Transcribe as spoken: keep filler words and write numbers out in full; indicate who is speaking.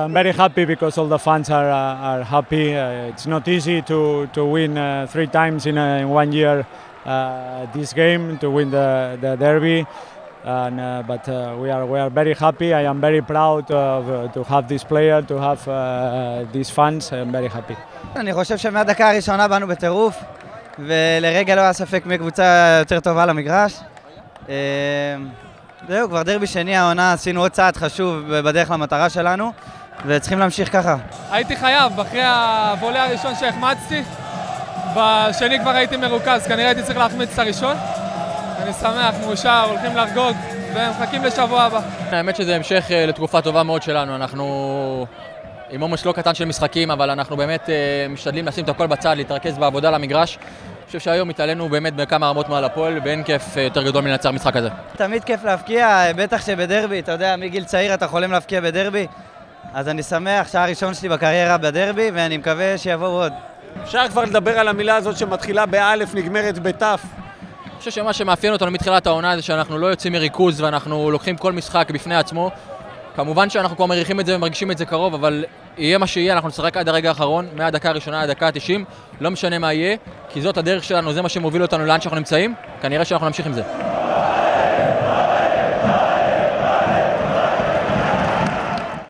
Speaker 1: I'm very happy because all the fans are uh, are happy. Uh, it's not easy to to win uh, three times in, a, in one year uh, this game, to win the the derby. And, uh, but uh, we are we are very happy. I am very proud of, uh, to have this player, to have uh, these fans. I'm very happy.
Speaker 2: אני חושב שמהדקה הראשונה באנו בטירוף, ולרגע לא היה ספק מי קבוצה יותר טובה למגרש. זהו, כבר דרבי שני העונה, עשינו עוד צעד חשוב בדרך למטרה שלנו, וצריכים להמשיך ככה.
Speaker 3: הייתי חייב, אחרי הוולה הראשון שהחמצתי, בשני כבר הייתי מרוכז, כנראה הייתי צריך להחמיץ את הראשון. אני שמח, מאושר, הולכים לחגוג, ומחכים לשבוע הבא.
Speaker 4: האמת שזה המשך לתקופה טובה מאוד שלנו, אנחנו עם עומס לא קטן של משחקים, אבל אנחנו באמת משתדלים לשים את הכל בצד, להתרכז בעבודה למגרש. אני חושב שהיום התעלינו באמת בכמה רמות מעל הפועל, ואין כיף יותר גדול מלנצח משחק הזה.
Speaker 2: תמיד כיף להפקיע, בטח שבדרבי, אתה יודע, מגיל צעיר אתה חולם להפקיע בדרבי, אז אני שמח שעה הראשון שלי בקריירה בדרבי, ואני מקווה שיבואו עוד.
Speaker 5: אפשר כבר לדבר על המילה הזאת שמתחילה באלף, נגמרת בתף.
Speaker 4: אני חושב שמה שמאפיין אותנו מתחילת העונה זה שאנחנו לא יוצאים מריכוז ואנחנו לוקחים כל משחק בפני עצמו. כמובן שאנחנו כבר מריחים את זה ומרגישים את זה קרוב, אבל יהיה מה שיהיה, אנחנו נשחק עד הרגע האחרון, מהדקה הראשונה עד הדקה ה-תשעים, לא משנה מה יהיה, כי זאת הדרך שלנו, זה מה שמוביל אותנו לאן שאנחנו נמצאים, כנראה שאנחנו נמשיך עם זה.